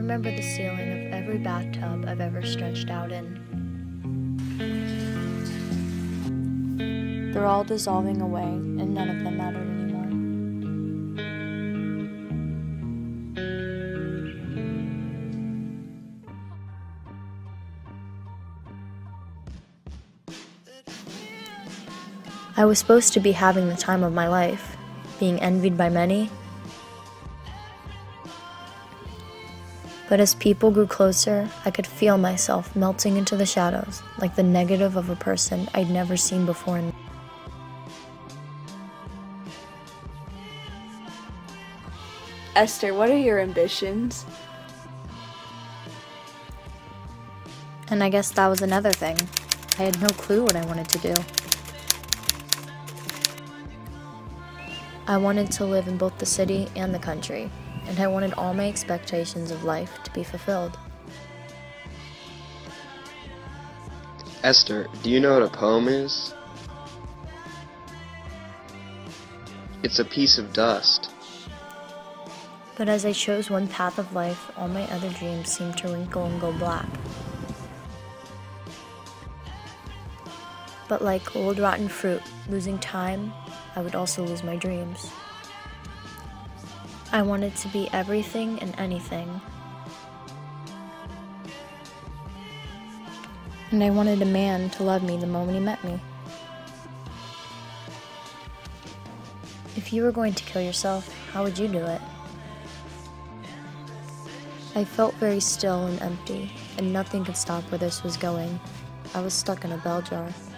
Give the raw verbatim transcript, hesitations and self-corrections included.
remember the ceiling of every bathtub I've ever stretched out in. They're all dissolving away, and none of them mattered anymore. I was supposed to be having the time of my life, being envied by many. But as people grew closer, I could feel myself melting into the shadows, like the negative of a person I'd never seen before. In Esther, what are your ambitions? And I guess that was another thing. I had no clue what I wanted to do. I wanted to live in both the city and the country, and I wanted all my expectations of life to be fulfilled. Esther, do you know what a poem is? It's a piece of dust. But as I chose one path of life, all my other dreams seemed to wrinkle and go black. But like old rotten fruit, losing time, I would also lose my dreams. I wanted to be everything and anything. And I wanted a man to love me the moment he met me. If you were going to kill yourself, how would you do it? I felt very still and empty, and nothing could stop where this was going. I was stuck in a bell jar.